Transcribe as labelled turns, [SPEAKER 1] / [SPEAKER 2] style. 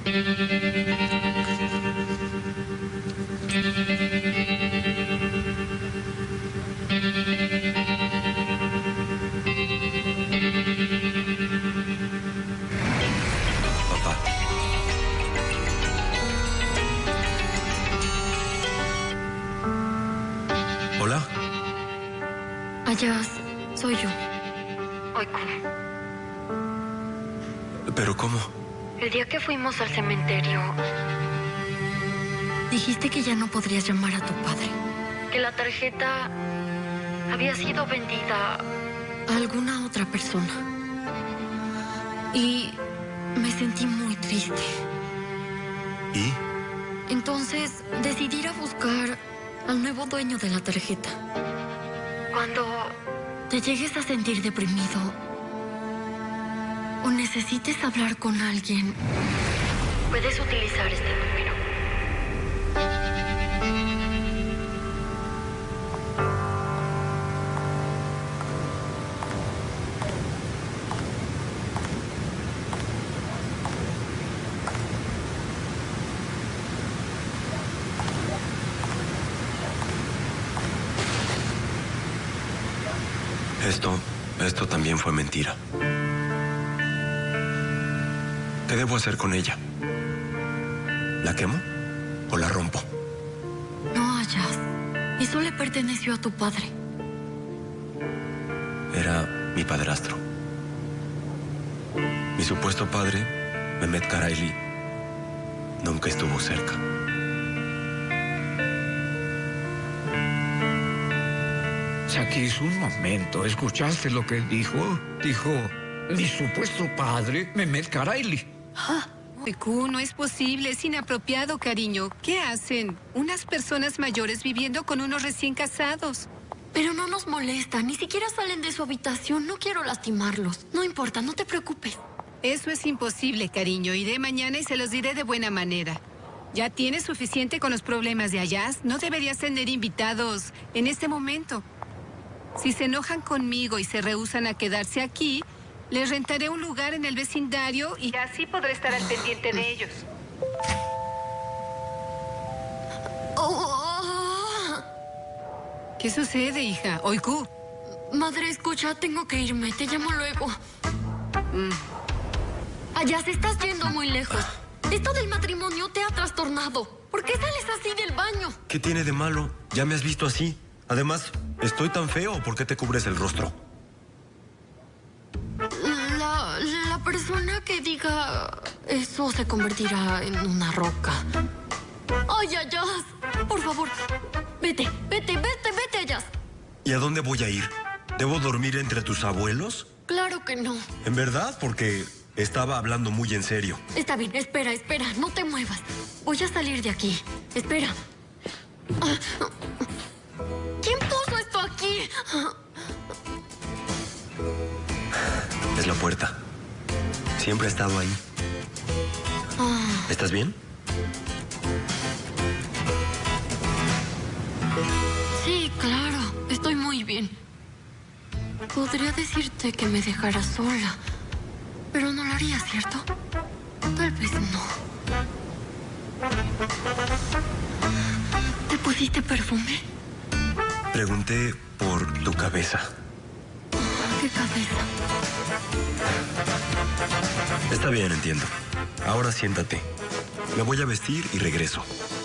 [SPEAKER 1] Papá. Hola.
[SPEAKER 2] Ayaz, soy yo. Oiku.
[SPEAKER 1] ¿Pero cómo?
[SPEAKER 2] El día que fuimos al cementerio, dijiste que ya no podrías llamar a tu padre. Que la tarjeta había sido vendida a alguna otra persona. Y me sentí muy triste.
[SPEAKER 1] ¿Y?
[SPEAKER 2] Entonces decidí ir a buscar al nuevo dueño de la tarjeta. Cuando te llegues a sentir deprimido o necesites hablar con alguien, puedes utilizar este número.
[SPEAKER 1] Esto también fue mentira. ¿Qué debo hacer con ella? ¿La quemo o la rompo?
[SPEAKER 2] No, Ayaz. Eso le perteneció a tu padre.
[SPEAKER 1] Era mi padrastro. Mi supuesto padre, Mehmet Karayli, nunca estuvo cerca.
[SPEAKER 3] Sakis, un momento. ¿Escuchaste lo que dijo? Dijo, mi supuesto padre, Mehmet Karayli.
[SPEAKER 4] Oiku, no es posible, es inapropiado, cariño. ¿Qué hacen? Unas personas mayores viviendo con unos recién casados.
[SPEAKER 2] Pero no nos molesta, ni siquiera salen de su habitación. No quiero lastimarlos. No importa, no te preocupes.
[SPEAKER 4] Eso es imposible, cariño. Iré mañana y se los diré de buena manera. Ya tienes suficiente con los problemas de Ayaz. No deberías tener invitados en este momento. Si se enojan conmigo y se rehúsan a quedarse aquí, les rentaré un lugar en el vecindario y así podré estar al pendiente de ellos. ¿Qué sucede, hija? Oiku.
[SPEAKER 2] Madre, escucha, tengo que irme. Te llamo luego. Ayaz, estás yendo muy lejos. Esto del matrimonio te ha trastornado. ¿Por qué sales así del baño?
[SPEAKER 1] ¿Qué tiene de malo? Ya me has visto así. Además, ¿estoy tan feo? ¿Por qué te cubres el rostro?
[SPEAKER 2] La persona que diga eso se convertirá en una roca. ¡Ay, Ayaz! Por favor, vete, Ayaz.
[SPEAKER 1] ¿Y a dónde voy a ir? ¿Debo dormir entre tus abuelos?
[SPEAKER 2] Claro que no.
[SPEAKER 1] ¿En verdad? Porque estaba hablando muy en serio.
[SPEAKER 2] Está bien, espera, no te muevas. Voy a salir de aquí. Espera. ¿Quién puso esto aquí?
[SPEAKER 1] Es la puerta. Siempre ha estado ahí. ¿Estás bien?
[SPEAKER 2] Sí, claro. Estoy muy bien. Podría decirte que me dejaras sola, pero no lo haría, ¿cierto? Tal vez no. ¿Te pusiste perfume?
[SPEAKER 1] Pregunté por tu cabeza.
[SPEAKER 2] ¿Qué cabeza?
[SPEAKER 1] Está bien, entiendo. Ahora siéntate. Me voy a vestir y regreso.